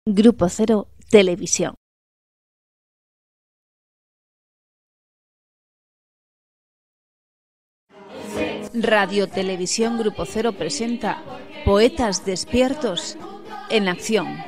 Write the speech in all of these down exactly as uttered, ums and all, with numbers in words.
Grupo Cero Televisión. Radio Televisión Grupo Cero presenta Poetas Despiertos en Acción.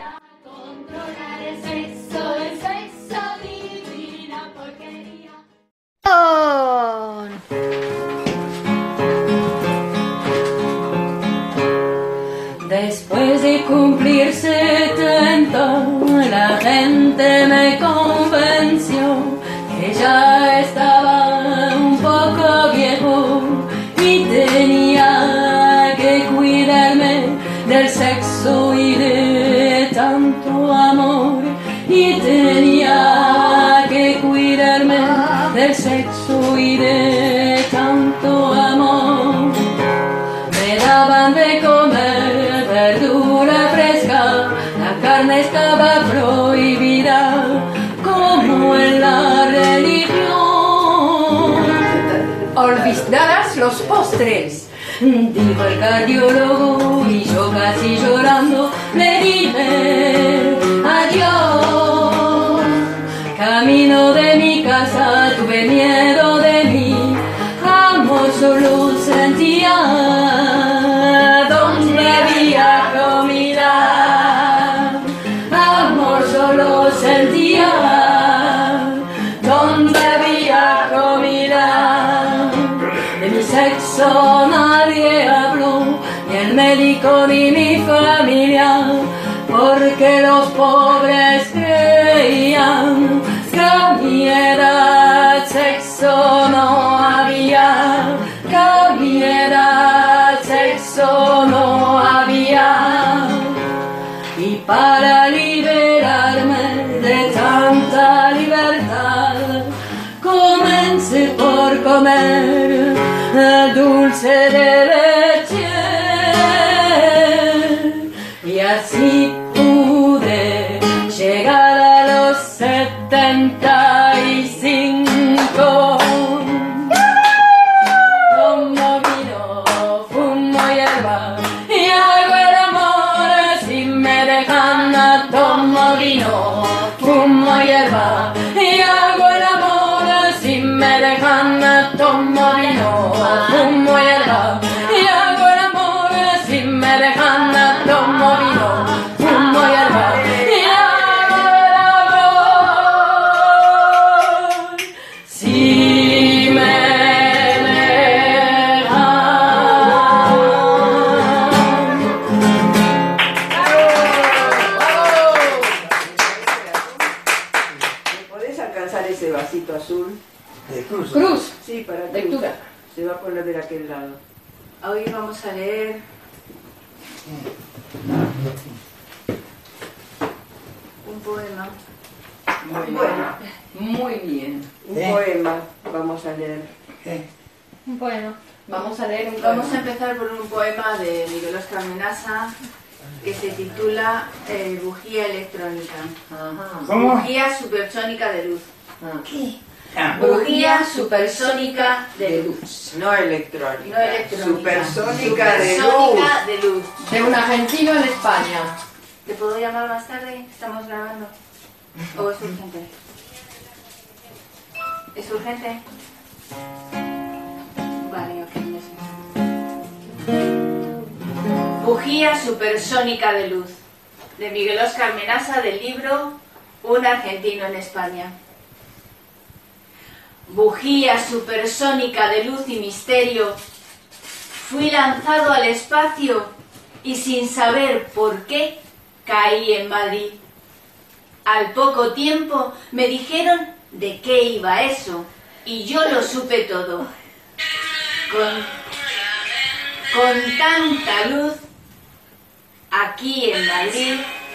Después de cumplir setenta, la gente me convenció que ya estaba un poco viejo y tenía que cuidarme del sexo y de tanto amor, y tenía que cuidarme del sexo y de tanto amor. Me daban de comer verdura fresca, la carne estaba prohibida, como en la religión. Olvidadas los postres, dijo el cardiólogo, y yo casi llorando le dije adiós. Camino de mi casa tuve miedo de mí, amor solo sentía donde había comida. Amor solo sentía donde había comida. De mi sexo nadie habló, ni el médico ni mi familia, porque los pobres creían que a mi edad sexo no había, que a mi edad sexo no había. Y para liberarme de tanta libertad, comencé por comer dulce de leche, y así pude llegar a los setenta y cinco. Tomo vino, fumo hierba y hago el amor si me dejan. Tomo vino, fumo hierba y hago el amor si me dejan. Tomo vino, fumo hierba y hago el amor si me dejan. Tomo vino, fumo hierba y hago el amor si me ese vasito azul de cruz. Cruz. Sí, para cruz. Lectura. Se va a poner de aquel lado. Hoy vamos a leer un poema. Muy bien. Bueno, Muy bien. un ¿Eh? poema vamos a leer. ¿Qué? Un poema. Vamos a leer un poema. Vamos a empezar por un poema de Miguel Óscar Menasa que se titula eh, Bujía electrónica. Ajá. ¿Cómo? Bujía supersónica de luz. Ah. Ah, Bujía supersónica de luz. No electrónica. No electrónica. Supersónica de luz. Supersónica de luz. De un argentino en España. ¿Te puedo llamar más tarde? Estamos grabando. ¿O es urgente? ¿Es urgente? Vale, ok. Bujía supersónica de luz, de Miguel Óscar Menasa, del libro Un argentino en España. Bujía supersónica de luz y misterio, fui lanzado al espacio y sin saber por qué caí en Madrid. Al poco tiempo me dijeron de qué iba eso y yo lo supe todo. Con, con tanta luz aquí en Madrid,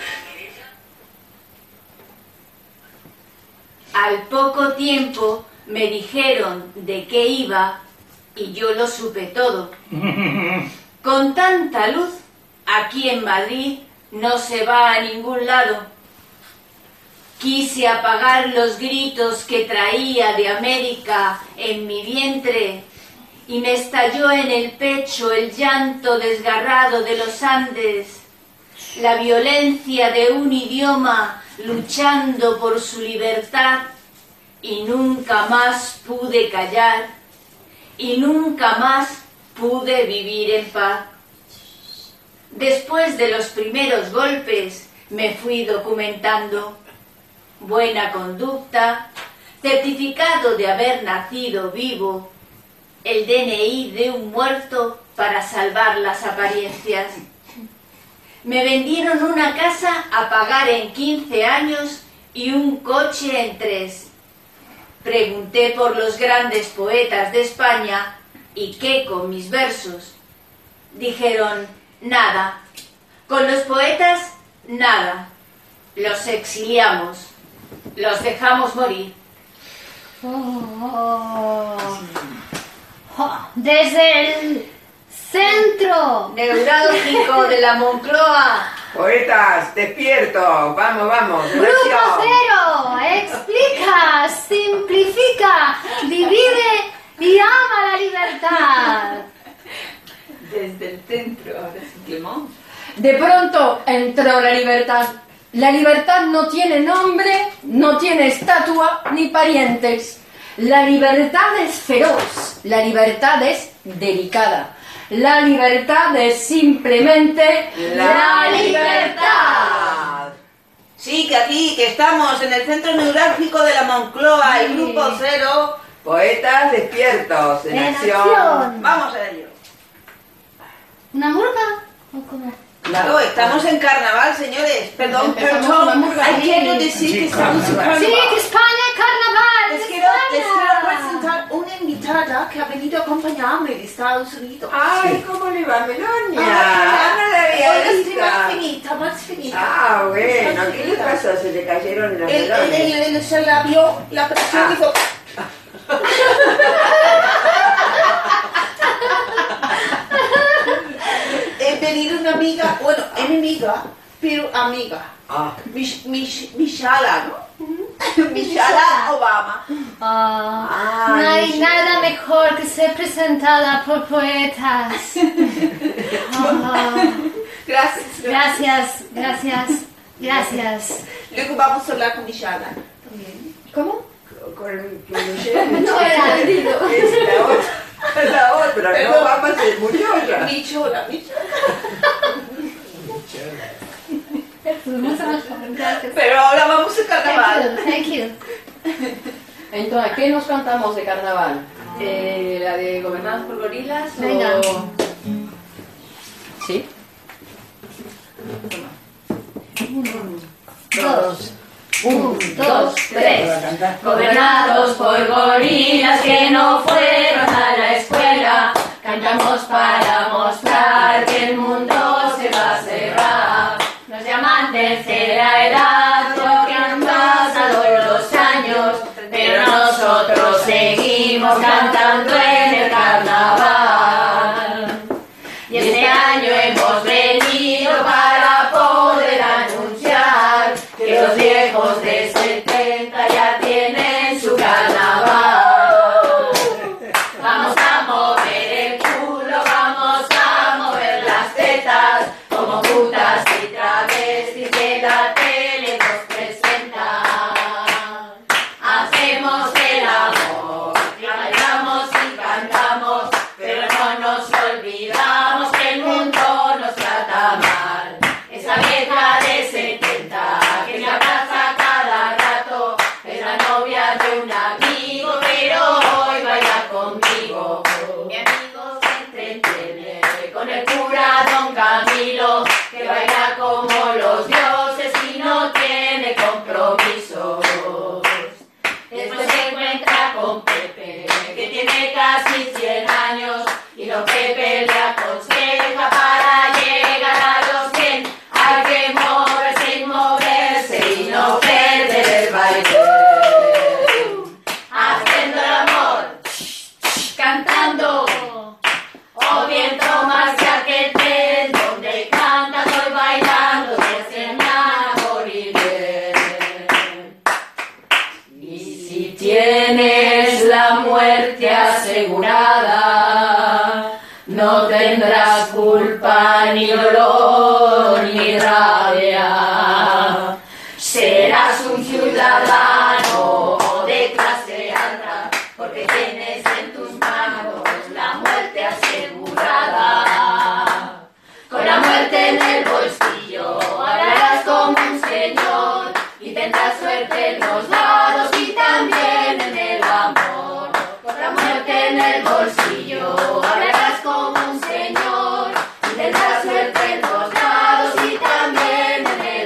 al poco tiempo me dijeron de qué iba y yo lo supe todo. Con tanta luz aquí en Madrid no se va a ningún lado. Quise apagar los gritos que traía de América en mi vientre y me estalló en el pecho el llanto desgarrado de los Andes. la violencia de un idioma luchando por su libertad, y nunca más pude callar, y nunca más pude vivir en paz. Después de los primeros golpes me fui documentando. Buena conducta, certificado de haber nacido vivo, el D N I de un muerto para salvar las apariencias. Me vendieron una casa a pagar en quince años y un coche en tres. Pregunté por los grandes poetas de España y qué con mis versos. Dijeron, nada. Con los poetas, nada. Los exiliamos. Los dejamos morir. Oh. Oh, desde el centro neurálgico de la Moncloa. Poetas, despiertos, vamos, vamos. Grupo Cero, explica, simplifica, divide y ama la libertad. Desde el centro, ahora simplemente. De pronto entró la libertad. La libertad no tiene nombre, no tiene estatua ni parientes. La libertad es feroz, la libertad es delicada. La libertad es simplemente la, la libertad. libertad. Sí, que aquí, que estamos en el centro neurálgico de la Moncloa, el Grupo Cero. Poetas despiertos, en, En acción. acción. Vamos a ello. ¿Una murga? ¿O cómo? Claro, estamos en carnaval, señores. Perdón, Empezamos perdón. la murga. Hay quiero decir que estamos en carnaval. Sí, que España, carnaval. Les que quiero, les España. quiero presentar una invitada que ha venido a acompañarme de Estados Unidos. Ay, ¿cómo le va, Melonia? Ah, no la había hoy estoy visto. más finita, más finita. Ah, bueno, Más ¿qué le finita. pasó? Se le cayeron los Él, él, melones. él, él se la vio, la presión Ah. hizo... He venido una amiga, bueno, enemiga, pero amiga. Ah, Mich, mich, Mishala, ¿no? Mishala Obama. Ah, Ah, no hay sí. nada mejor que ser presentada por poetas. Ah, Gracias. gracias, gracias, gracias. Luego vamos a hablar con Mishala también. ¿Cómo? con, con Michelle. No era Es la otra, la otra, no, Perdón. Obama se murió ya. Michola, Michola. Gracias. Pero ahora vamos a carnaval. Thank you, thank you. Entonces, ¿qué nos cantamos de carnaval? Eh, ¿La de Gobernados por Gorilas? Venga. O... ¿Sí? Dos. Un, dos, tres. Gobernados por gorilas que no fueron a la escuela, cantamos para mostrar que el mundo se va a cerrar. Nos llaman tercera edad porque han pasado los años, pero nosotros seguimos cantando en el carnaval. Y este año hemos venido para poder anunciar que los viejos de setenta ya tienen su carnaval. Vamos a mover el culo, vamos a mover las tetas, como putas y travestis que la tele nos presenta. Hacemos el amor, y bailamos y cantamos, pero no nos olvidamos que el mundo nos trata mal. Esa vieja de setenta que me abraza cada rato es la novia de un amigo, pero hoy baila conmigo. Mi amigo se entretiene con el cura Don Camilo, que baila como los dioses y no tiene compromisos. Después se encuentra con Pepe, que tiene casi cien años, y don Pepe le aconseja para llegar a los cien hay que moverse y moverse y no perder el baile. Haciendo el amor, cantando, o bien tomarse aquel tren donde canta, estoy bailando, se enamora morir bien. Y si tienes la muerte asegurada, no no tendrás culpa, ni dolor, ni rabia. Serás un ciudadano de clase alta, porque tienes en tus manos la muerte asegurada. Con la muerte en el bolsillo hablarás como un señor y tendrás suerte en los lados y también en el amor. Con la muerte en el bolsillo hablarás como un señor y tendrás suerte en los lados y también en el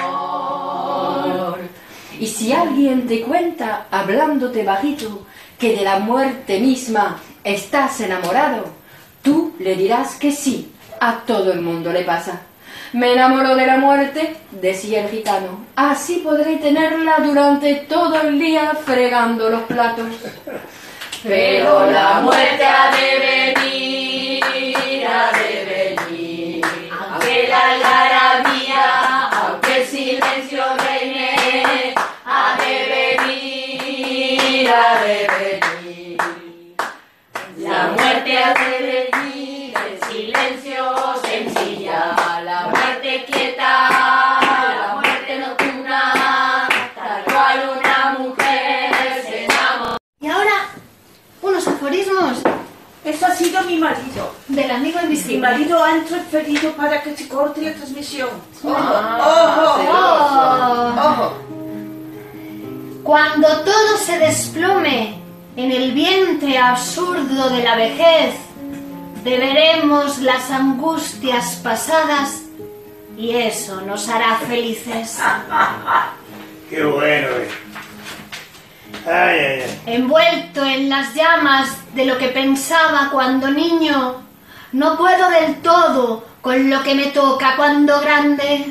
amor. Y si alguien te cuenta, hablándote bajito, que de la muerte misma estás enamorado, tú le dirás que sí, a todo el mundo le pasa. Me enamoro de la muerte, decía el gitano, así podré tenerla durante todo el día fregando los platos. Pero la muerte ha de venir, ha de venir, aunque la algarabía, aunque el silencio reine, ha de venir, ha de venir. La muerte ha de venir, el silencio sencilla, la muerte quieta, la muerte nocturna, tal cual una mujer se enamora. Y ahora, unos aforismos Eso ha sido mi marido. del amigo Mi invisible. marido ha interferido para que se corte la transmisión. ¡Ojo! Ah, ¡Ojo! ¡Ojo! Cuando todo se desplome en el vientre absurdo de la vejez, deberemos las angustias pasadas y eso nos hará felices. Qué bueno, eh. Ay, ay, ay. Envuelto en las llamas de lo que pensaba cuando niño, no puedo del todo con lo que me toca cuando grande.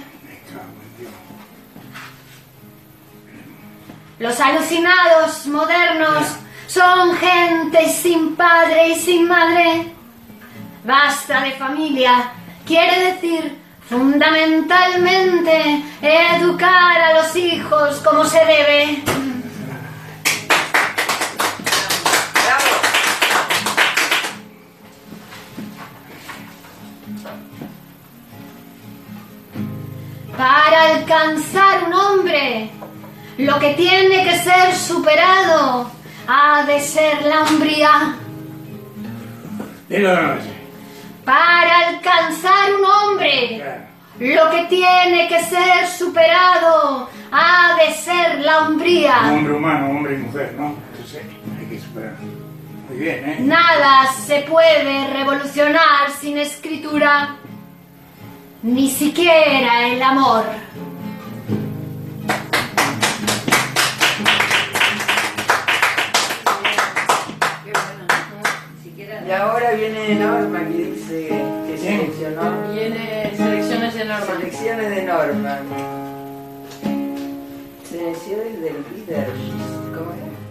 Los alucinados modernos son gente sin padre y sin madre. Basta de familia, quiere decir fundamentalmente educar a los hijos como se debe. Para alcanzar un hombre, lo que tiene que ser superado ha de ser la hombría. Dilo de noche. Para alcanzar un hombre, Claro. lo que tiene que ser superado ha de ser la hombría. Un hombre humano, hombre y mujer, ¿no? Entonces hay que superar. Muy bien, ¿eh? Nada se puede revolucionar sin escritura, ni siquiera el amor. Y ahora viene Norma que dice que seleccionó Viene selecciones de Norma. selecciones de Norma. Selecciones del leadership. ¿Cómo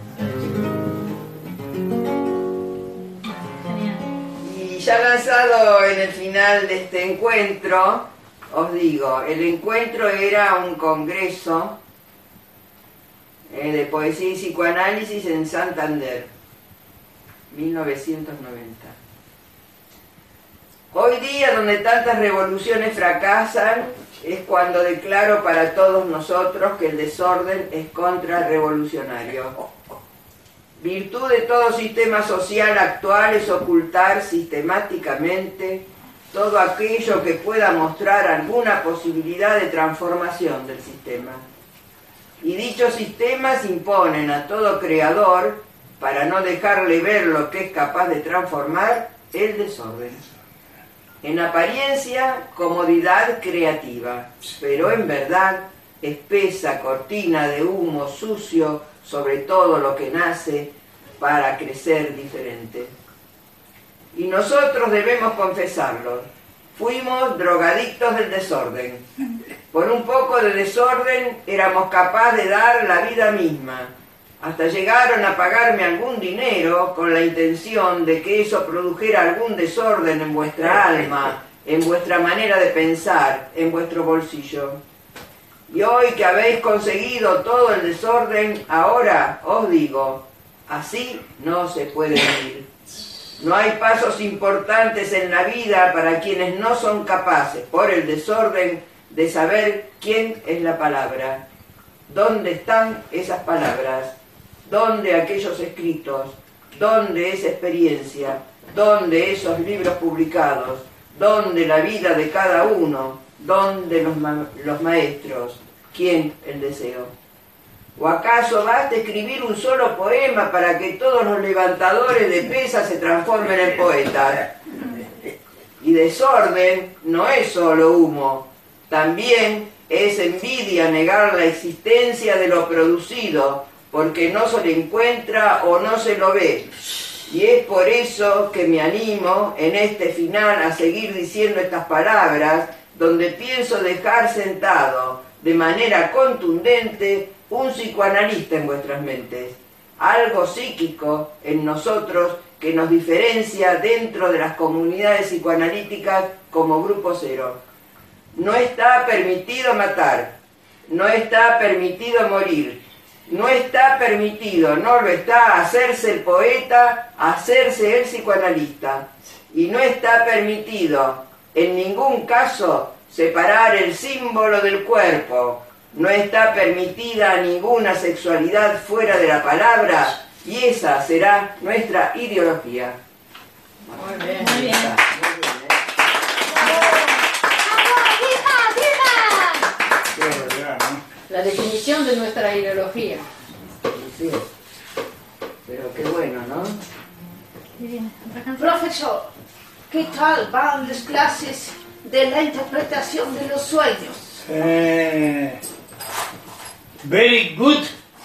era? Y ya lanzado en el final de este encuentro, os digo, el encuentro era un congreso eh, de poesía y psicoanálisis en Santander, mil novecientos noventa. Hoy día, donde tantas revoluciones fracasan, es cuando declaro para todos nosotros que el desorden es contrarrevolucionario. Virtud de todo sistema social actual es ocultar sistemáticamente todo aquello que pueda mostrar alguna posibilidad de transformación del sistema. Y dichos sistemas imponen a todo creador, para no dejarle ver lo que es capaz de transformar, el desorden. En apariencia, comodidad creativa, pero en verdad, espesa cortina de humo sucio sobre todo lo que nace para crecer diferente. Y nosotros debemos confesarlo, fuimos drogadictos del desorden. Por un poco de desorden éramos capaces de dar la vida misma. Hasta llegaron a pagarme algún dinero con la intención de que eso produjera algún desorden en vuestra alma, en vuestra manera de pensar, en vuestro bolsillo. Y hoy que habéis conseguido todo el desorden, ahora os digo, así no se puede vivir. No hay pasos importantes en la vida para quienes no son capaces, por el desorden, de saber quién es la palabra. ¿Dónde están esas palabras? ¿Dónde aquellos escritos? ¿Dónde esa experiencia? ¿Dónde esos libros publicados? ¿Dónde la vida de cada uno? ¿Dónde los, ma los maestros? ¿Quién el deseo? ¿O acaso basta escribir un solo poema para que todos los levantadores de pesas se transformen en poetas? Y desorden no es solo humo, también es envidia negar la existencia de lo producido, porque no se le encuentra o no se lo ve. Y es por eso que me animo en este final a seguir diciendo estas palabras, donde pienso dejar sentado de manera contundente un psicoanalista en vuestras mentes, algo psíquico en nosotros que nos diferencia dentro de las comunidades psicoanalíticas como Grupo Cero. No está permitido matar, no está permitido morir, no está permitido, no lo está hacerse el poeta, hacerse el psicoanalista, y no está permitido en ningún caso separar el símbolo del cuerpo. No está permitida ninguna sexualidad fuera de la palabra, y esa será nuestra ideología. Muy bien. Muy bien. La definición de nuestra ideología. Sí. Pero qué bueno, ¿no? Profesor, ¿qué tal van las clases de la interpretación de los sueños? Eh, very good.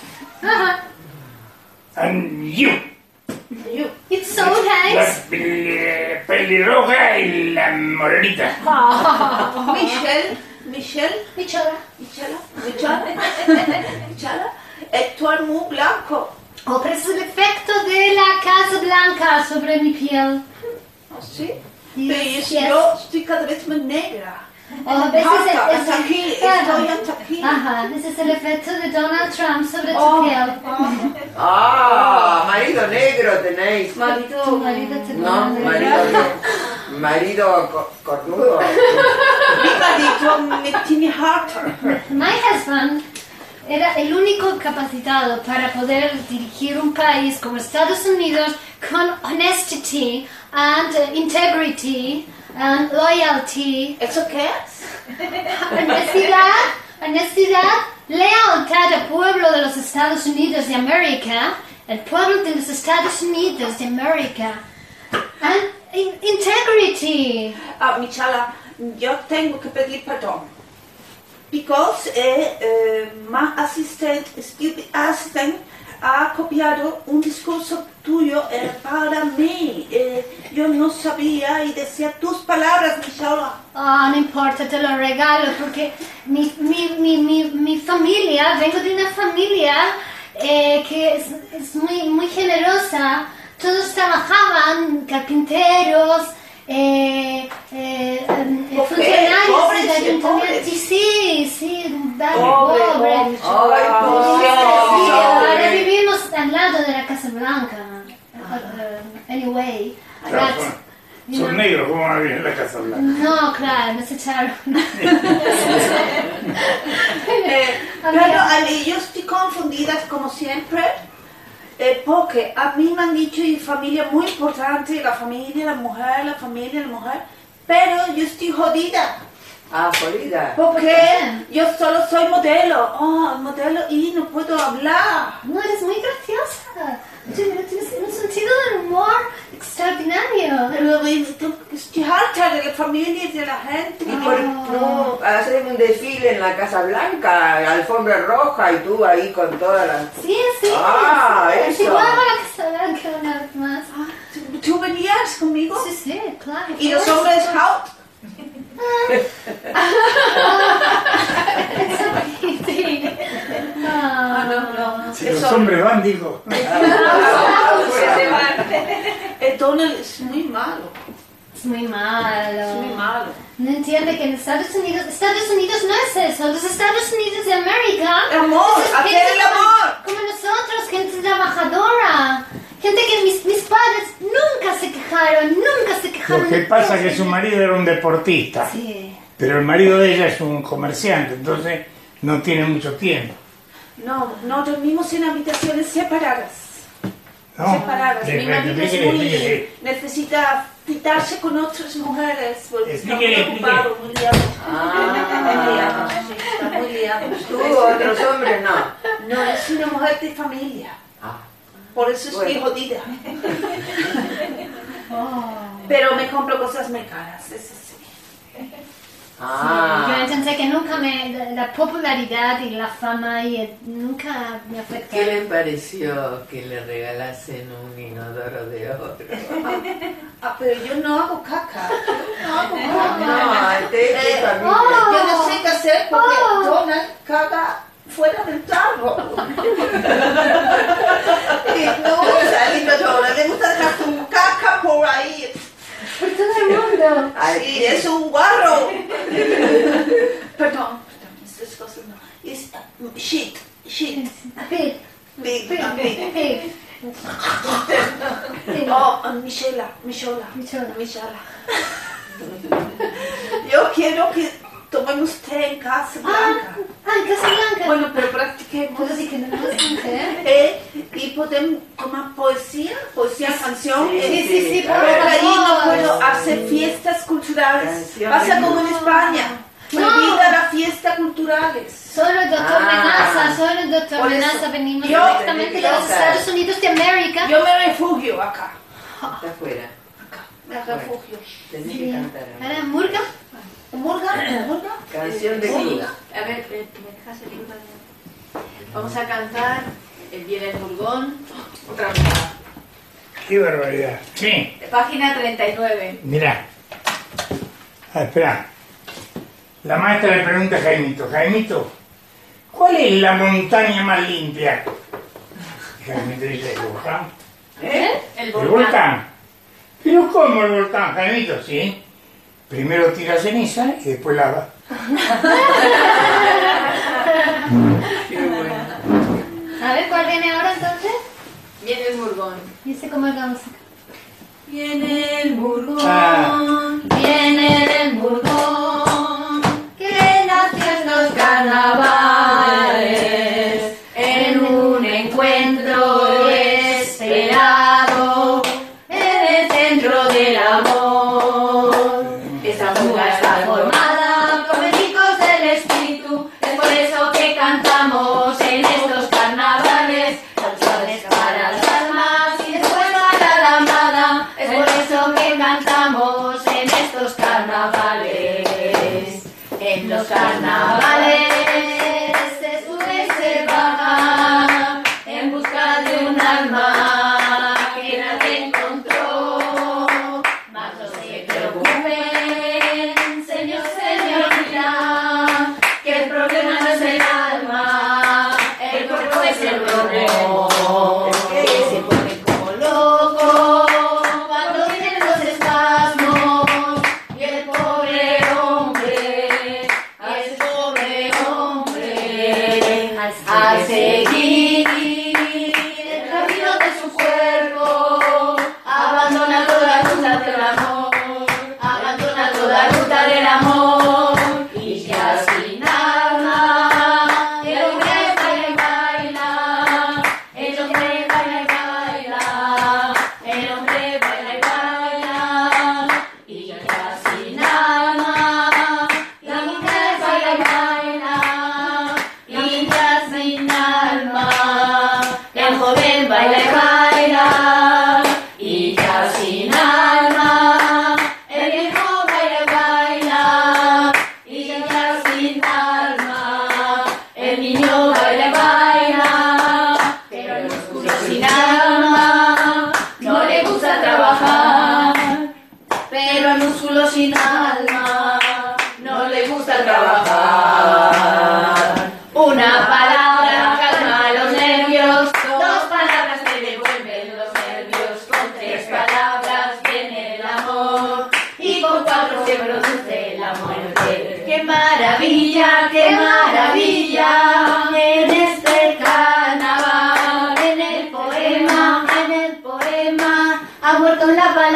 And you. You. It's so nice. La pel- pelirroja y la morenita. Michelle, Michelle, Michela. Michela, Michela, Michela, es tu muy blanco. Oh, pero es el efecto de la Casa Blanca sobre mi piel. ¿Oh, sí? Yes, Pero yes. yo estoy cada vez más negra. Oh, a veces Hasta, es, hasta es- aquí, Ajá. estoy hasta aquí. Ajá, ese es el efecto de Donald Trump sobre Oh, tu piel. oh. Ah, marido negro tenéis. Marido, Tu marido te No, pone de marido, verdad. marido co- cornudo. mi marido me tiene harta. My husband era el único capacitado para poder dirigir un país como Estados Unidos con honestity and uh, integrity and loyalty. ¿Eso qué es? Honestidad, honestidad, lealtad al pueblo de los Estados Unidos de América, el pueblo de los Estados Unidos de América, and in- integrity. Ah, Michala, yo tengo que pedir perdón. Because eh, eh, my assistant, stupid assistant, ha copiado un discurso tuyo eh, para mí. Eh, yo no sabía y decía tus palabras, Michala. Ah, no importa, te lo regalo porque mi, mi, mi, mi, mi familia, vengo de una familia eh, que es, es muy, muy generosa. Todos trabajaban, carpinteros, eh, eh, eh, ¿Por qué? funcionarios Pobres, del ayuntamiento. pobres. Sí, sí, sí, da- Pobre, pobre. pobre. Ay, por Sí, Dios. ahora vivimos al lado de la Casa Blanca. Uh, uh, anyway, Claro, that's- son, you son know. negros, ¿cómo van a vivir en la Casa Blanca? No, claro, nos echaron. Eh, pero eh, yo estoy confundida como siempre. Eh, porque a mí me han dicho y familia muy importante, la familia, la mujer, la familia, la mujer, pero yo estoy jodida. Ah, jodida. Porque yo solo soy modelo, oh, modelo y no puedo hablar. No, eres muy graciosa. Tienes tienes un sentido del humor extraordinario. Pero eh, estoy harta de la familia y de la gente. ¿Y por qué no hacer un desfile en la Casa Blanca, alfombra roja y tú ahí con todas las... Sí, sí. Ah, sí, eso. sí, igual a la Casa Blanca una vez más. ¿Tú, tú venías conmigo? Sí, sí, claro. ¿Y los hombres out? Sí. Ah, no, no. Si los Eso- hombres van, digo. El Donald es muy malo, Es muy malo. es muy malo. No entiende que en Estados Unidos, Estados Unidos no es eso, los Estados Unidos de América. El amor, eso es hacer gente el como- amor. Como nosotros, gente trabajadora, gente que mis, mis padres nunca se quejaron quejaron, nunca se quejaron. Lo que de pasa es todo. que su marido era un deportista, Sí. pero el marido de ella es un comerciante, entonces no tiene mucho tiempo. No, no dormimos en habitaciones separadas. ¿No? Separadas. Mi Explíquele, marido es explíquele, muy... explíquele. necesita citarse con otras mujeres porque está muy Explíquele, ocupado, muy liado. Ah. Muy liado, sí, está muy liado. Tú, otros hombres, no. No, es una mujer de familia. Ah. Por eso estoy Bueno. jodida. Oh. Pero me compro cosas muy caras, eso sí. Yo Ah. intenté que nunca me... La, la popularidad y la fama y el- nunca me afectó. ¿Qué le pareció que le regalasen un inodoro de oro? Ah, pero yo no hago caca. Yo no hago caca. No, este es de Eh, familia. Yo no sé qué hacer porque Oh. Donald caga fuera del tarro. Y no usa el inodoro, le gusta dejar su caca por ahí. Por todo el mundo. Ay, Sí, es un guarro. Perdón, perdón, estas cosas no. Es uh, shit, shit. Pig, Big, pig, uh, big. pig. Oh, uh, Michela, Michela, Michela. Michela. Yo quiero que tomemos té en Casa Blanca. Ah, en Casablanca. Bueno, pero practiquemos. Pues así que no nos ¿eh? Eh, y podemos tomar poesía, poesía, canción. Sí, Eh, Sí, sí, sí, por Pero ahí no favor. puedo hacer fiestas culturales. Canción Pasa de como en luz. España. No. Prohibida la fiesta culturales. Solo el doctor Ah. Menaza, solo el doctor Por eso, Menaza. Venimos yo- directamente de los yo- Estados Unidos de América. Yo me refugio acá. Está afuera. Acá. Me refugio. Tenés que cantar. ahora. ¿Era Murga? ¿Murga? ¿Murga? Canción de Sí. club. A ver, eh, ¿me dejas el libro de- Vamos a cantar El Viene el Murgón, otra vez. Qué barbaridad. Sí, Página treinta y nueve. mira. Ah, espera. La maestra le pregunta a Jaimito, Jaimito, ¿cuál es la montaña más limpia? Y Jaimito dice, el volcán. ¿Eh? El ¿El volcán. volcán? ¿Pero cómo el volcán, Jaimito? Sí. Primero tira ceniza y después lava. Qué bueno. A ver, ¿cuál viene ahora entonces? Viene el Murgón. Dice cómo es la música. Viene el Murgón, Ah. viene el Murgón, que nació en los carnavales, en un encuentro esperado, en el centro del amor. Esta fuga está formada por benditos del espíritu, es por eso que cantamos en estos carnavales, canciones para las almas y después para la amada, es por eso que cantamos en estos carnavales. En los carnavales se sube y se baja en busca de un alma que nadie encontró. Mas no se preocupen, señor, señorita, que el problema no es el alma, el cuerpo es el problema. Que se pone como loco cuando vienen los espasmos y el pobre hombre, el pobre hombre, al seguir el camino de su cuerpo, abandona toda ruta del amor, abandona toda ruta del amor, y ya sin alma, el hombre baila y baila, el hombre baila y baila, el hombre baila y baila, y ya sin alma, la mujer baila y baila, y ya sin alma, el joven baila y baila, y ya sin alma, el viejo baila y baila, y ya sin alma, el niño baila y baila, pero el músculo sin alma no le gusta trabajar, pero al músculo sin alma no le gusta trabajar. Una palabra calma los nervios, dos palabras te devuelven los nervios, con tres palabras viene el amor y con cuatro se produce la muerte. ¡Qué maravilla, qué maravilla! En este carnaval, en el poema, en el poema, ha muerto la palabra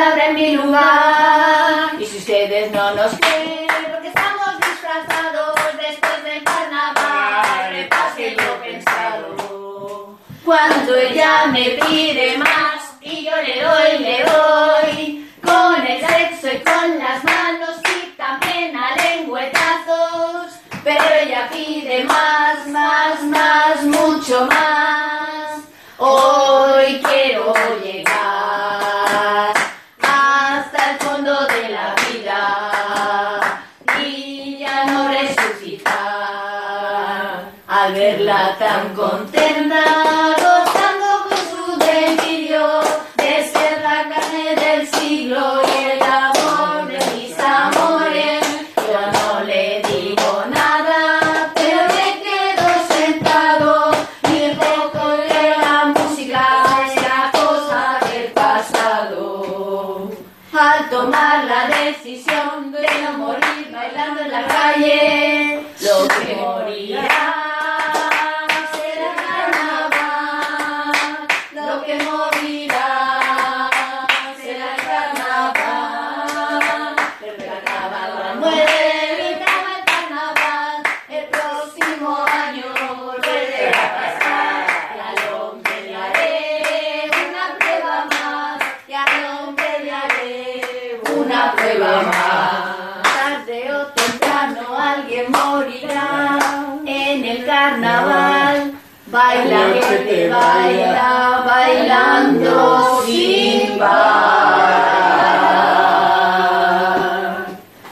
palabra en mi lugar. Y si ustedes no nos creen, porque estamos disfrazados después del carnaval, repase lo pensado. Cuando ella me pide más y yo le doy, le doy, con el sexo y con las manos y también a lengüetazos. Pero ella pide más, más, más, mucho más. Hoy quiero llegar hasta el fondo de la vida y ya no resucitar. Al verla tan contenta, gozando con su delirio de ser la carne del siglo y el amor de mis amores, yo no le digo nada, pero me quedo sentado y recuerdo que la música es la cosa del pasado. Al tomar la decisión de no morir bailando en la calle, lo que morirá será el carnaval, lo que morirá será el carnaval. El carnaval muere, gritaba el carnaval, el próximo año volverá a pasar. Y al hombre le haré una prueba más, y al hombre le haré una prueba más. Tarde o temprano alguien morirá en el carnaval. Baila, que baila, bailando sin parar.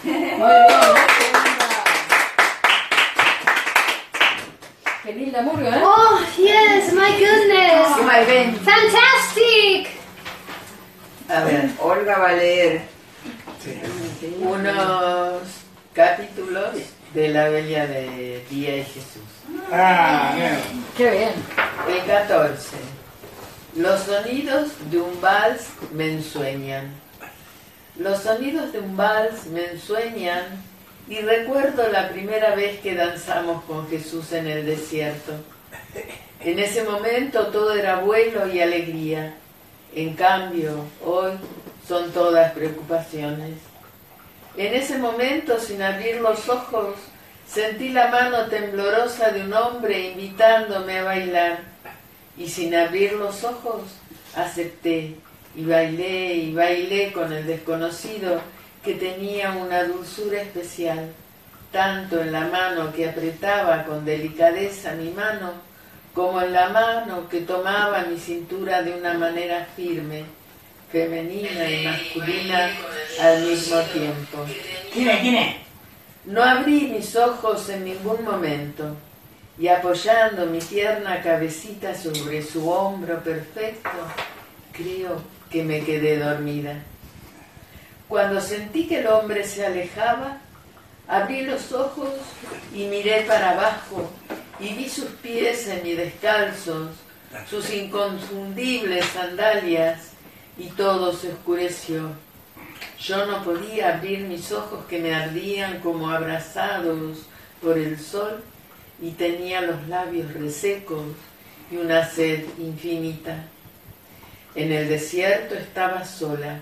Qué linda murga, ¿eh? Oh, yes, my goodness. Sí, my Ben. Fantastic. A ver, Olga va a leer. unos capítulos de la Bella de Día y Jesús. Ah, bien. Qué bien. El catorce. Los sonidos de un vals me ensueñan. Los sonidos de un vals me ensueñan y recuerdo la primera vez que danzamos con Jesús en el desierto. En ese momento todo era vuelo y alegría. En cambio, hoy son todas preocupaciones. En ese momento, sin abrir los ojos, sentí la mano temblorosa de un hombre invitándome a bailar. Y sin abrir los ojos, acepté y bailé y bailé con el desconocido que tenía una dulzura especial, tanto en la mano que apretaba con delicadeza mi mano, como en la mano que tomaba mi cintura de una manera firme, femenina y masculina al mismo tiempo. ¿Quién es? ¿Quién es? No abrí mis ojos en ningún momento y apoyando mi tierna cabecita sobre su hombro perfecto, creo que me quedé dormida. Cuando sentí que el hombre se alejaba, abrí los ojos y miré para abajo y vi sus pies semidescalzos, sus inconfundibles sandalias, y todo se oscureció. Yo no podía abrir mis ojos que me ardían como abrasados por el sol y tenía los labios resecos y una sed infinita. En el desierto estaba sola.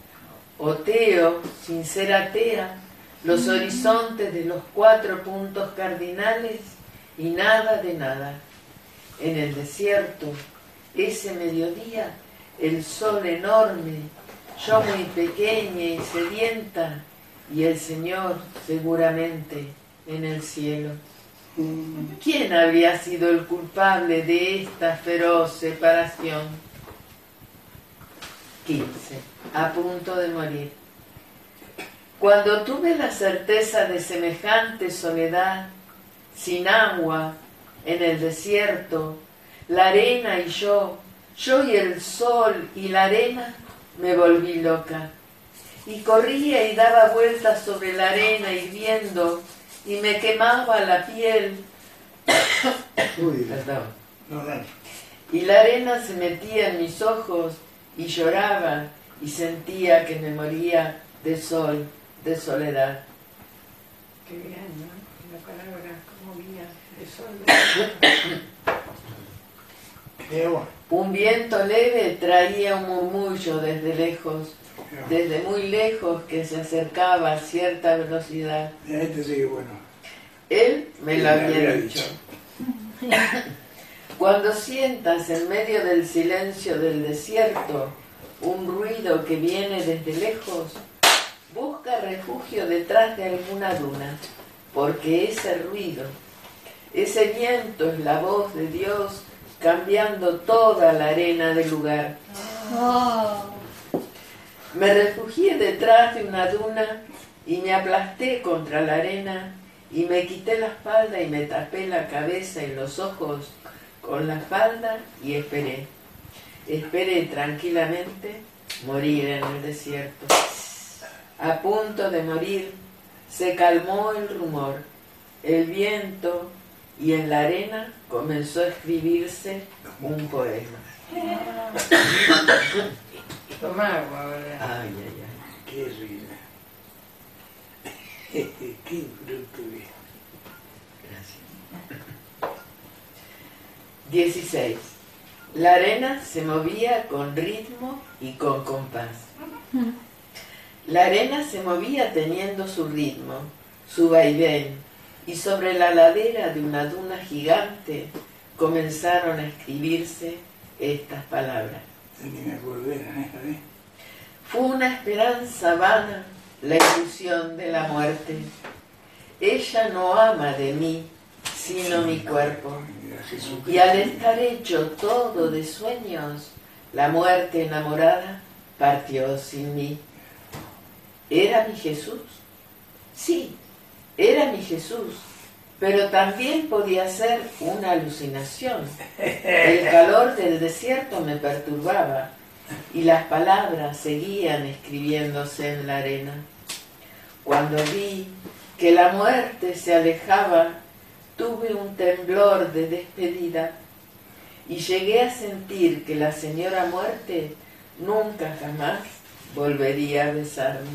Oteo, sin ser atea, los horizontes de los cuatro puntos cardinales y nada de nada. En el desierto, ese mediodía, el sol enorme, yo muy pequeña y sedienta, y el Señor seguramente en el cielo. ¿Quién había sido el culpable de esta feroz separación? quince. A punto de morir. Cuando tuve la certeza de semejante soledad, sin agua, en el desierto, la arena y yo, yo y el sol y la arena, me volví loca. Y corría y daba vueltas sobre la arena hirviendo, y me quemaba la piel. Uy, Perdón. no, dale. Y la arena se metía en mis ojos y lloraba y sentía que me moría de sol, de soledad. Qué bien, ¿no? La palabra como guía de sol. Qué bueno. Un viento leve traía un murmullo desde lejos desde muy lejos que se acercaba a cierta velocidad. Este sí que bueno. Él me lo Sí, me había había dicho. Cuando sientas en medio del silencio del desierto un ruido que viene desde lejos, busca refugio detrás de alguna duna, porque ese ruido, ese viento es la voz de Dios cambiando toda la arena del lugar. Oh. Me refugié detrás de una duna y me aplasté contra la arena y me quité la falda y me tapé la cabeza y los ojos con la falda y esperé. Esperé tranquilamente morir en el desierto. A punto de morir, se calmó el rumor, el viento, y en la arena comenzó a escribirse un poema. Toma agua, ¿verdad? Ay, ay, ay. Qué risa. Qué bruto. Gracias. dieciséis. La arena se movía con ritmo y con compás. La arena se movía teniendo su ritmo, su vaivén, y sobre la ladera de una duna gigante comenzaron a escribirse estas palabras. Ni me acordé, ¿eh? Fue una esperanza vana la ilusión de la muerte. Ella no ama de mí, sino mi cuerpo. Y al estar hecho todo de sueños, la muerte enamorada partió sin mí. ¿Era mi Jesús? Sí, era mi Jesús, pero también podía ser una alucinación. El calor del desierto me perturbaba y las palabras seguían escribiéndose en la arena. Cuando vi que la muerte se alejaba, tuve un temblor de despedida y llegué a sentir que la señora muerte nunca jamás volvería a besarme.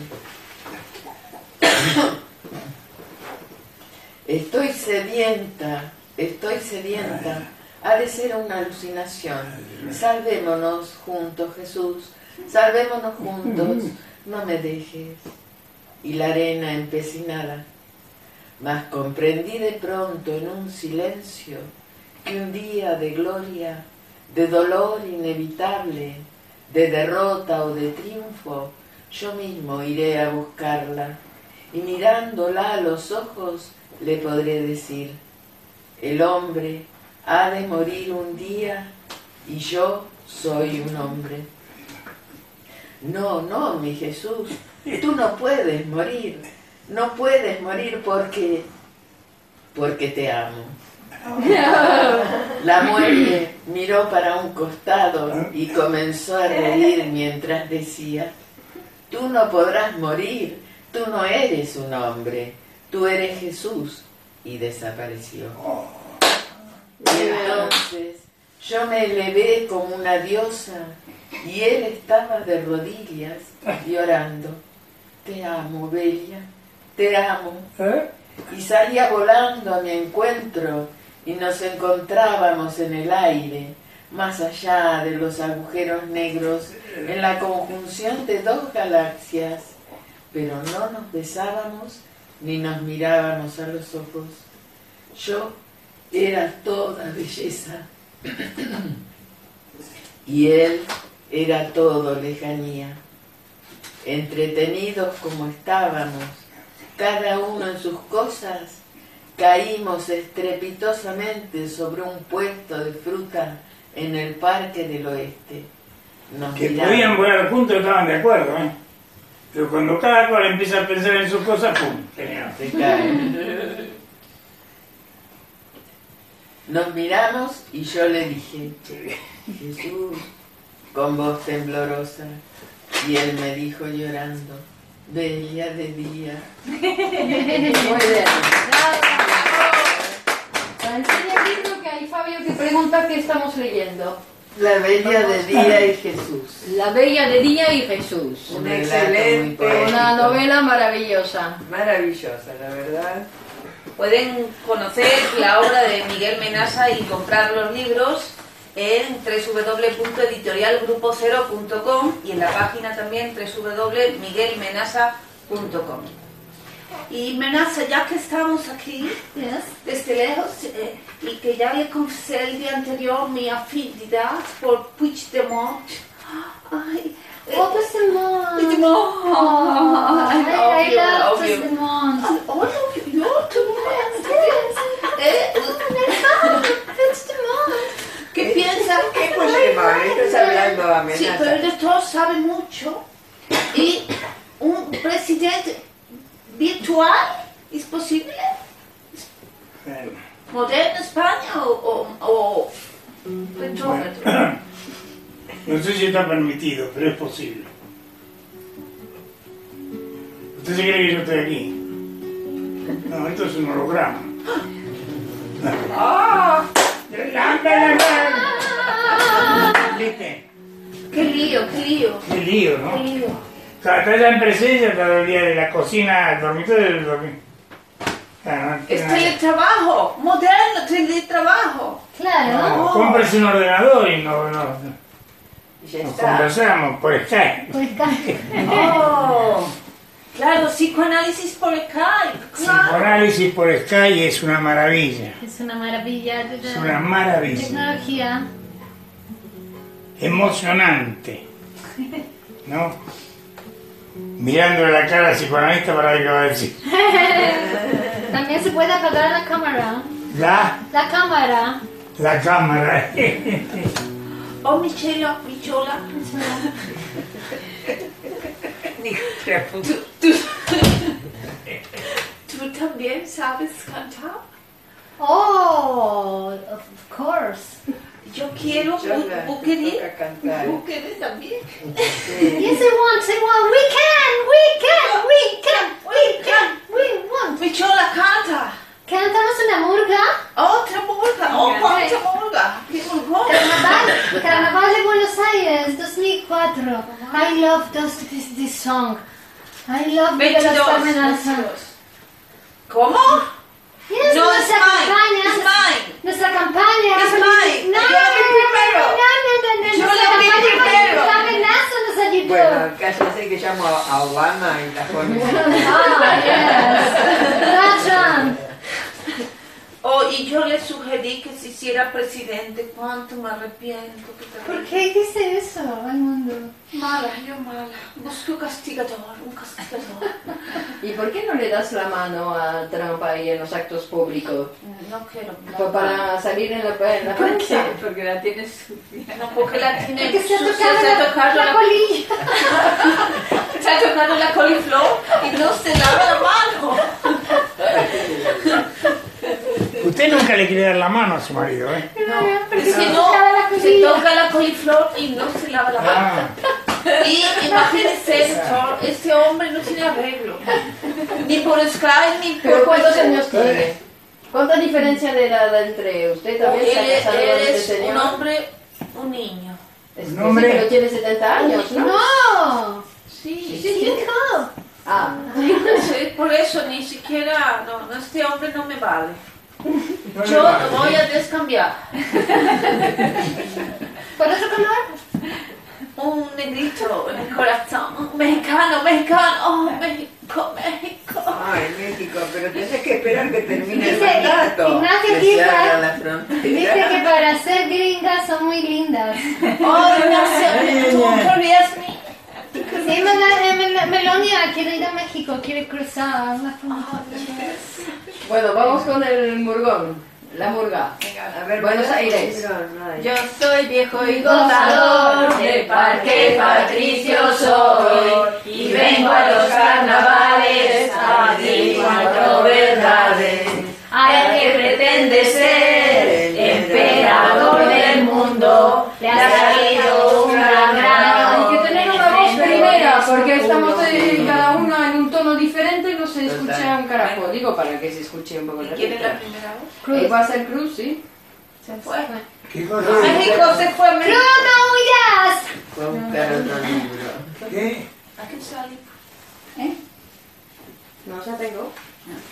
Estoy sedienta, estoy sedienta. Ha de ser una alucinación. Salvémonos juntos, Jesús. Salvémonos juntos. No me dejes. Y la arena empecinada. Mas comprendí de pronto en un silencio que un día de gloria, de dolor inevitable, de derrota o de triunfo, yo mismo iré a buscarla. Y mirándola a los ojos le podré decir: el hombre ha de morir un día y yo soy un hombre. No, no, mi Jesús, tú no puedes morir, no puedes morir porque, porque te amo. La muerte miró para un costado y comenzó a reír mientras decía: tú no podrás morir, tú no eres un hombre, tú eres Jesús. Y desapareció. Y entonces yo me elevé como una diosa y él estaba de rodillas llorando. Te amo, Bella, te amo. Y salía volando a mi encuentro y nos encontrábamos en el aire, más allá de los agujeros negros, en la conjunción de dos galaxias, pero no nos besábamos ni nos mirábamos a los ojos. Yo era toda belleza y él era todo lejanía. Entretenidos como estábamos, cada uno en sus cosas, caímos estrepitosamente sobre un puesto de fruta en el Parque del Oeste. Nos Que miramos. podían volar juntos, estaban de acuerdo, ¿eh? Pero cuando cada cual empieza a pensar en sus cosas, ¡pum! Genial. Se cae. Nos miramos y yo le dije: Jesús, con voz temblorosa. Y él me dijo llorando: Bella de día. Muy bien. Enseña el libro que hay Fabio que pregunta qué estamos leyendo. La Bella de día y Jesús. La Bella de día y Jesús. Un Una relato excelente- muy poético. Una novela maravillosa. Maravillosa, la verdad. Pueden conocer la obra de Miguel Menasa y comprar los libros en doble u doble u doble u punto editorial grupo cero punto com y en la página también doble u doble u doble u punto miguel menaza punto com. Y Menaza, ya que estamos aquí, Yes. desde lejos, eh, y que ya le confesé el día anterior mi afinidad por Puigdemont. Ay, eh, Oh, Puigdemont. Puigdemont. Oh, I, I, I love love you. Puigdemont. Oh, no, yo también. Eh, Puigdemont. ¿Qué piensas? ¿Qué Puigdemont? Estás hablando a Sí, Menaza. pero el doctor sabe mucho. Y un presidente virtual, ¿es posible? Bueno, ¿Moderna España o, o, o retrógrado? bueno. No sé si está permitido, pero es posible. ¿Usted se cree que yo estoy aquí? No, esto es un holograma. ¡Ah! ¿Viste? ¡Qué lío, qué lío! Qué lío, ¿no? ¡Qué lío! O sea, está ya en presencia todo el día de la cocina al dormitorio del dormitorio. Claro, no tiene Es nada. teletrabajo, moderno teletrabajo. Claro. No, cómprese un ordenador y no, no, Ya nos está. conversamos por Skype. Pues ca- Oh, claro, psicoanálisis por Skype, claro. Psicoanálisis por Skype es una maravilla. es una maravilla de Es una maravilla. tecnología. Emocionante. ¿No? Mirándole la cara al psicoanalista para ver qué va a decir. También se puede apagar la cámara. La, La cámara. la cámara. Oh, Michela, Michola. ¿Tú, tú, ¿Tú también sabes cantar? Oh, of course. Yo quiero Yo bu- la- buquerí. toca cantar. Buquerí también. Yes, I want, I want. We can, we can, we can, we can, we want. Michola, canta. Cantamos una murga. Otra murga. Oh, cuánta murga. Qué murgón. Carnaval, Carnaval de Buenos Aires, dos mil cuatro. I love those, this, this song. I love the veintidós, amenaza. veintidós. ¿Cómo? Yes, No, nuestra it's mine, campaña. it's mine. Nuestra campaña. It's mine. No, no, Yo no, la vi no, primero. no, no, no, no, Yo nuestra la vi campaña fue- primero. La amenaza nos ayudó. Bueno, cállate que llamo a Obama y la joven. Ah, yes. Donald Trump. Oh, y yo le sugerí que se hiciera presidente. Cuánto me arrepiento. qué terrible. ¿Por qué dice eso al mundo? Mala, yo mala. Busco castigador, un castigador. ¿Y por qué no le das la mano a Trump ahí en los actos públicos? No quiero. Pa- Para salir en la, en la ¿Por prensa. qué? Porque la tienes sucia. No, porque la tiene Que se ha sucia, tocado se ha la, tocado la la, colilla. se ha tocado la coliflor y no se lava la mano. Usted nunca le quiere dar la mano a su marido, ¿eh? No, es que se no, tocaba la se colilla. toca la coliflor y no se lava la mano. Ah, Y imagínese, doctor, este hombre no tiene arreglo. Ni por Skype, ni por... ¿Pero cuántos años tiene? ¿Cuánta diferencia de edad entre usted también Él, se ha es- casado él con este es señor? un hombre, un niño. Es Un que hombre. sí, pero tiene setenta años, ¿no? No. Sí, Cinco. Ah, sí, por eso ni siquiera, no, no, este hombre no me vale. no le Yo vale. lo voy a descambiar. ¿Por otro color? Un negrito en el corazón. Mexicano, mexicano. Oh, México, México. Ay, México, pero tenés que esperar que termine el Dice mandato. Ignacio Que se abra Quirra. la frontera. Dice que para ser gringas son muy lindas. Oh, Ignacio, tú querías mi... Sí, Mel- Mel- Melonia quiere ir a México, quiere cruzar la frontera. bueno, vamos con el murgón. La murga. A ver, Buenos ¿verdad? Aires. No, no hay. Yo soy viejo y gozador, del parque patricio soy, y vengo a los carnavales a decir cuatro verdades. Al que pretende ser emperador del mundo, le ha salido una gran... Hay que tener una voz primera, porque estamos eh, cada una en un tono diferente y no se escucha un carajo. Digo, para que se escuche un poco la ¿Quién es la letra. primera voz? Ahí va a ser Cruz, ¿sí? Se fue. ¿Qué cosa? México se fue. México. ¡No, huyas! Fue a buscar otro libro. ¿Qué? ¿A qué sale? No, ya tengo.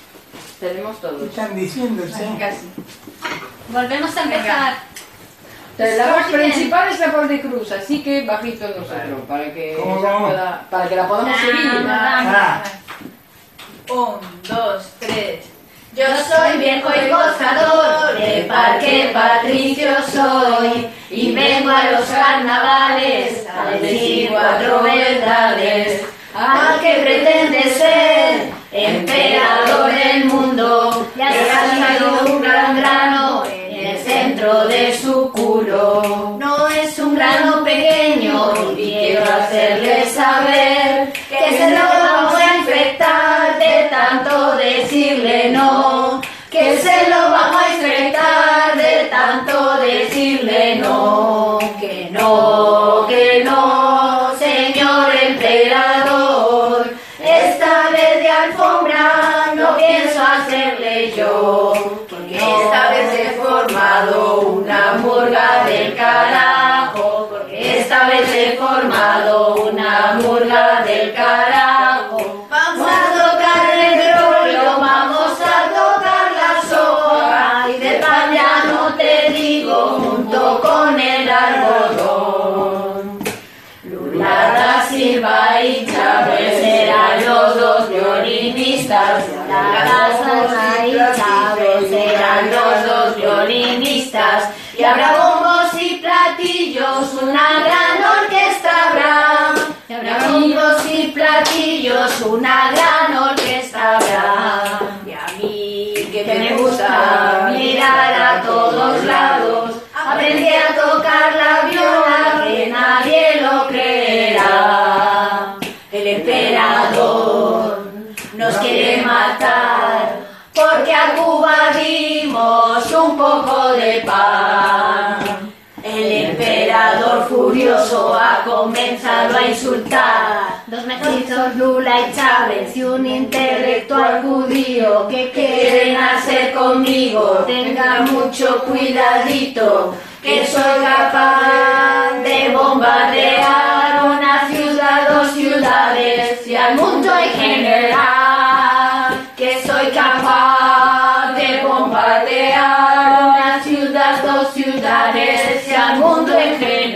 Tenemos ¿Qué todos. están diciendo? ¿Sí? Casi. Volvemos a empezar. La voz principal es la voz de Cruz, así que bajito nosotros, para que, ¿Cómo vamos? pueda- para que la podamos seguir. Ah, Un, dos, tres. Yo soy viejo y gozador, de Parque Patricio soy, y vengo a los carnavales a decir cuatro verdades. Al que pretende ser emperador del mundo, le ha salido un gran grano en el centro de su culo. No es un grano pequeño y quiero hacerle saber que se lo vamos a infectar de tanto decirle no, que se lo vamos a infectar de tanto decirle no, que no, que no, señor emperador, esta vez de alfombra no pienso hacerle yo, porque esta vez he formado una murga del carajo, porque esta vez he formado una murga del carajo. Vamos a tocar el rollo, vamos a tocar la soga, y de pan ya no te digo, junto con el algodón. Lula da Silva y Chávez eran los dos violinistas. Lula da Silva y Chávez eran los dos violinistas. Y habrá bombos y platillos, una gran orquesta habrá. Y habrá bombos y platillos, una gran orquesta habrá. Y a mí que me gusta mirar a todos lados, aprendí a tocar la viola que nadie lo creerá. El emperador nos quiere matar porque a Cuba dimos un poco de pan. El emperador furioso ha comenzado a insultar. Dos mestizos, Lula y Chávez, y un intelectual judío que quieren hacer conmigo. Tenga mucho cuidadito, que soy capaz de bombardear una ciudad, dos ciudades y al mundo en general. Que soy capaz de bombardear una ciudad, dos ciudades y al mundo en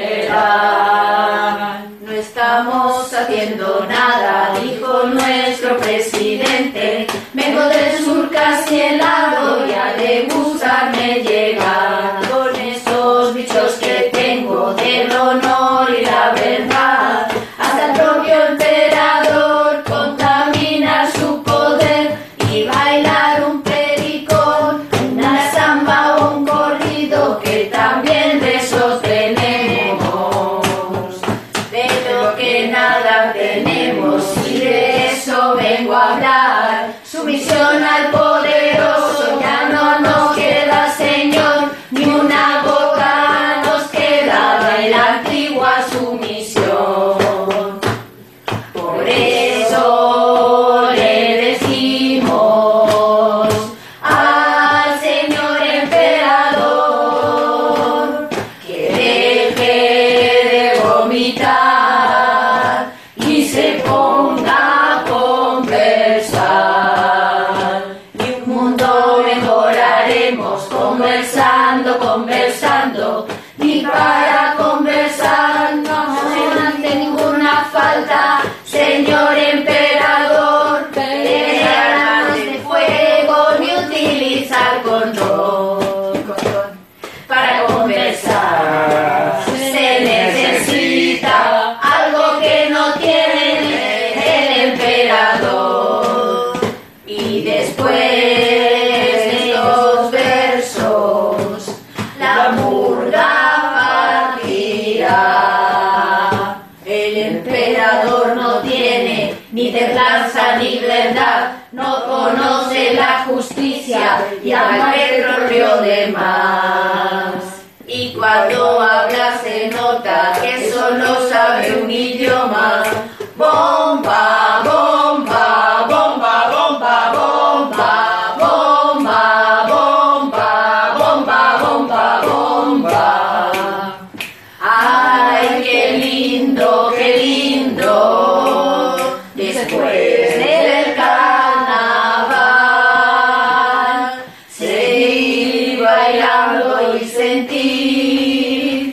general. No estamos haciendo nada, dijo nuestro presidente. Vengo del sur casi helado y a degustarme llegar con esos bichos que tengo del honor y la verdad. Hasta el propio emperador contamina su poder y bailar un pericón, una samba o un corrido que también de eso tenemos. Pero que nada tenemos y de eso vengo a hablar. Sumisión al poderoso, ya no nos queda señor, ni una gota nos queda de la antigua sumisión. Por eso le decimos al señor emperador que deje de vomitar y se ponga a conversar. Y un mundo mejoraremos conversando, conversando. Y para conversar no se hace ninguna falta, señor emperador, de armas de fuego ni utilizar control. Para conversar se necesita algo que no tiene el emperador. Y después de los versos, la murga partirá. El emperador no tiene ni templanza ni verdad, no conoce la justicia y ama el petróleo de más. Y cuando habla se nota que solo sabe un idioma. Bomba, bomba, bomba, bomba, bomba, bomba, bomba, bomba, bomba, bomba. Ay, qué lindo, qué lindo. Después del carnaval, seguir bailando y sentir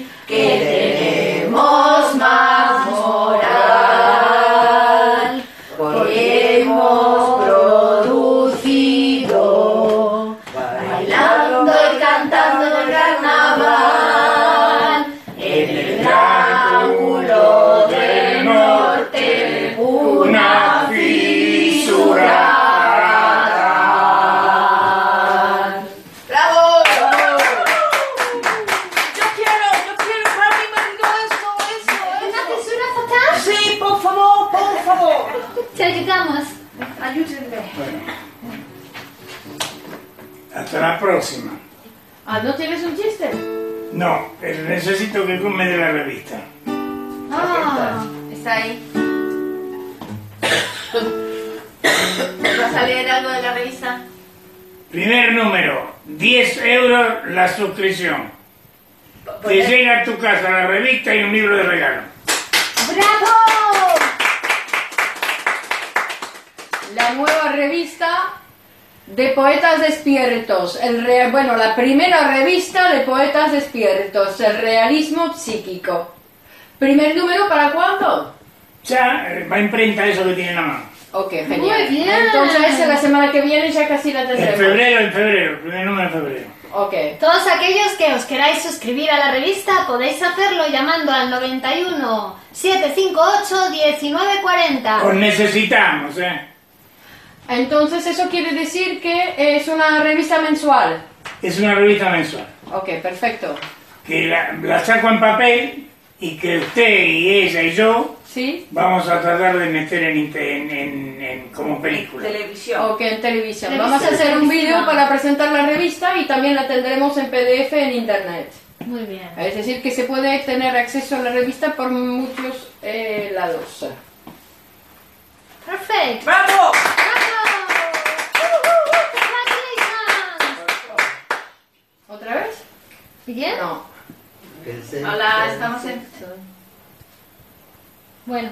Hasta la próxima. Ah, ¿no tienes un chiste? No, pero necesito que me dé la revista. Ah, está ahí. ¿Vas a leer algo de la revista? Primer número, diez euros la suscripción. Te llega a tu casa la revista y un libro de regalo. ¡Bravo! La nueva revista de Poetas Despiertos. El re... Bueno, la primera revista de Poetas Despiertos. El realismo psíquico. ¿Primer número para cuándo? Ya eh, va a imprenta eso que tiene en la mano. Ok, genial. Muy bien. Entonces la semana que viene ya casi la En tendremos. febrero, en febrero, primer número en febrero. Ok. Todos aquellos que os queráis suscribir a la revista podéis hacerlo llamando al noventa y uno, setecientos cincuenta y ocho, diecinueve cuarenta. Os necesitamos, ¿eh? Entonces eso quiere decir que es una revista mensual. Es una revista mensual. Ok, perfecto. Que la, la saco en papel y que usted y ella y yo ¿Sí? vamos a tratar de meter en, inte- en, en- en- como película. Televisión. Ok, en televisión. Televisión. Vamos a hacer un vídeo Televisión. para presentar la revista y también la tendremos en P D F en internet. Muy bien. Es decir, que se puede tener acceso a la revista por muchos eh, lados. Perfecto. ¡Bravo! ¿Otra vez? ¿Bien? No. Hola, estamos en... Bueno.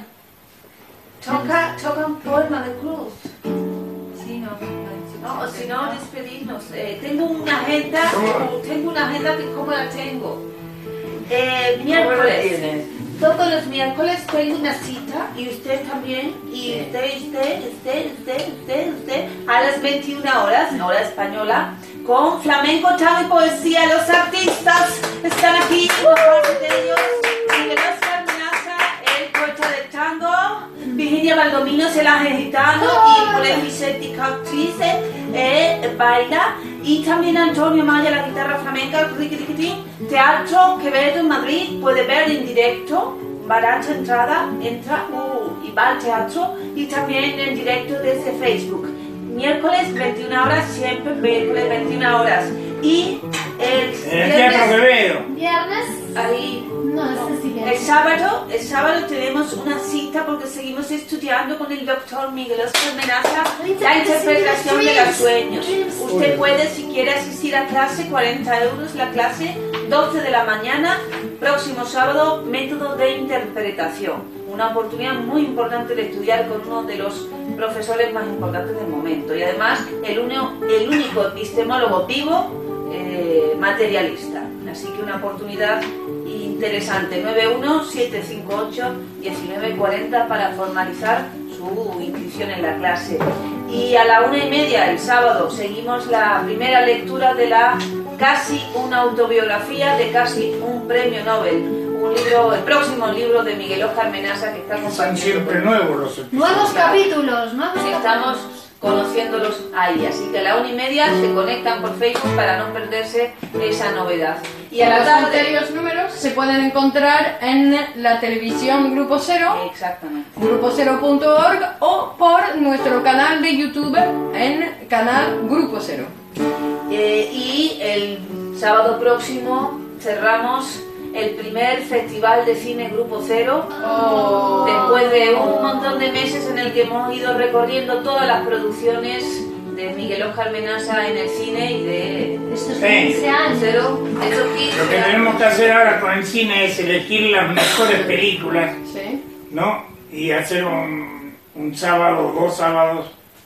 Toca, toca un poema de Cruz. Sí, no, No, o si no, despedirnos. Eh, tengo una agenda, tengo una agenda que como la tengo. Eh, miércoles. Todos los miércoles tengo una cita y usted también, y usted, usted, usted, usted, usted, usted, a las veintiuna horas, en hora española, con flamenco, tango y poesía. Los artistas están aquí, una parte de ellos. Miguel Oscar Menaza, el poeta de tango, Virginia Valdomino, el ángel gitano, y Paulette Vicente Cautrice, eh, baila, y también Antonio Maya, la guitarra flamenca, el riquitiquitín. Teatro Quevedo en Madrid, puede ver en directo, barata entrada, entra uh, y va al teatro, y también en directo desde Facebook. Miércoles veintiuna horas, siempre miércoles veintiuna horas. Y el En el Teatro Quevedo. ¿Viernes? ahí. No, ese sí que El sábado, el sábado tenemos una cita porque seguimos estudiando con el doctor Miguel Oscar Menaza la interpretación de los sueños. Usted puede, si quiere asistir a clase, cuarenta euros la clase, doce de la mañana, próximo sábado, método de interpretación. Una oportunidad muy importante de estudiar con uno de los profesores más importantes del momento. Y además, el, uno, el único epistemólogo vivo eh, materialista. Así que una oportunidad interesante. nueve uno, siete cinco ocho, uno nueve cuatro cero para formalizar su inscripción en la clase. Y a la una y media el sábado seguimos la primera lectura de la casi una autobiografía de casi un premio Nobel. Un libro, el próximo libro de Miguel Oscar Menaza que está Son compartiendo. siempre nuevos los episodios. Nuevos capítulos, nuevos Sí, capítulos. estamos conociéndolos ahí, así que a la una y media se conectan por Facebook para no perderse esa novedad. Y a la Los tarde... anteriores números se pueden encontrar en la televisión Grupo Cero, Exactamente. grupo cero punto org, o por nuestro canal de YouTube en canal Grupo Cero. Eh, y el sábado próximo cerramos el primer festival de cine Grupo Cero. Oh. Después de un montón de meses en el que hemos ido recorriendo todas las producciones de Miguel Oscar Menaza en el cine y de Estos Sí. quince años. Cero, esos quince Lo que años. tenemos que hacer ahora con el cine es elegir las mejores películas, ¿Sí? ¿no? Y hacer un, un sábado, dos sábados,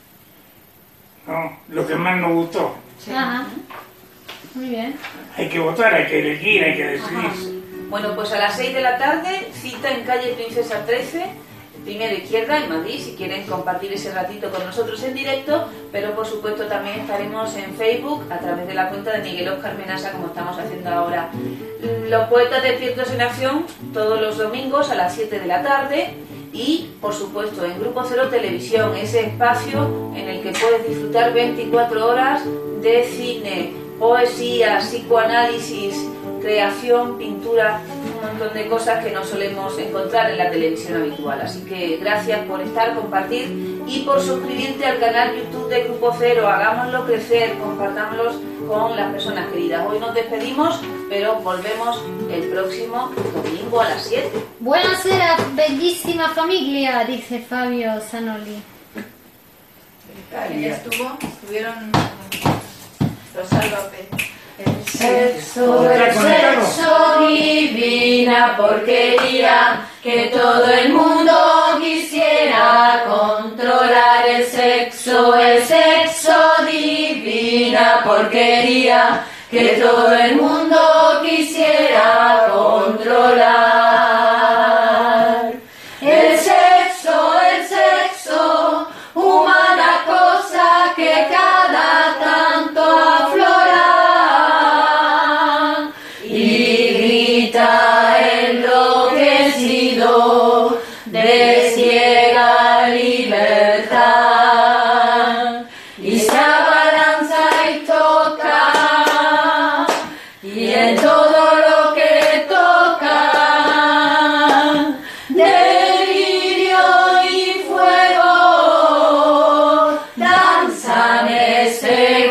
¿no? Lo que más nos gustó. Ajá. Muy bien. Hay que votar, hay que elegir, hay que decidir. Bueno, pues a las seis de la tarde, cita en calle Princesa trece, primera izquierda en Madrid, si quieren compartir ese ratito con nosotros en directo, pero por supuesto también estaremos en Facebook a través de la cuenta de Miguel Oscar Menaza, como estamos haciendo ahora. Los Poetas Despiertos en Acción, todos los domingos a las siete de la tarde, y por supuesto en Grupo Cero Televisión, ese espacio en el que puedes disfrutar veinticuatro horas de cine, poesía, psicoanálisis, creación, pintura, un montón de cosas que no solemos encontrar en la televisión habitual. Así que gracias por estar, compartir y por suscribirte al canal YouTube de Grupo Cero. Hagámoslo crecer, compartámoslo con las personas queridas. Hoy nos despedimos, pero volvemos el próximo domingo a las siete. Buonasera, bellísima familia, dice Fabio Zanoli. ¿Quién estuvo? Estuvieron Rosalba Pérez. El sexo, el sexo, divina porquería, que todo el mundo quisiera controlar. El sexo, el sexo, divina porquería, que todo el mundo quisiera controlar. El sexo, el sexo, humana cosa que cada tanto aflora y grita enloquecido de ciega libertad, y se abalanza y toca, y en todo lo que toca, delirio y fuego, danzan ese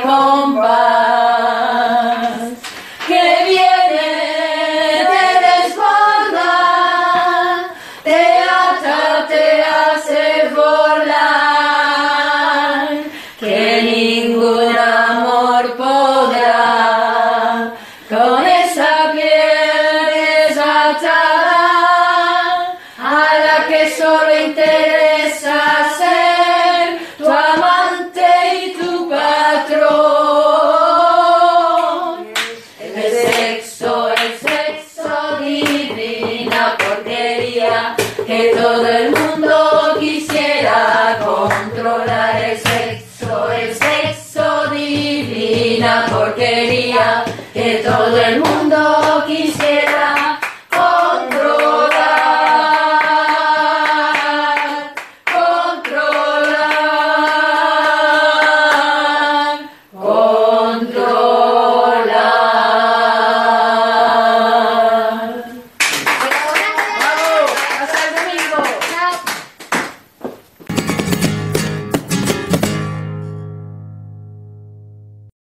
compás que viene, te desborda, te ata, te hace volar, que ningún amor podrá con esa piel desatada, a la que solo interesa ser tu amante y tu patrón. El sexo, el sexo, divina porquería, que todo el mundo quisiera controlar. El sexo, el sexo, divina porquería, que todo el mundo quisiera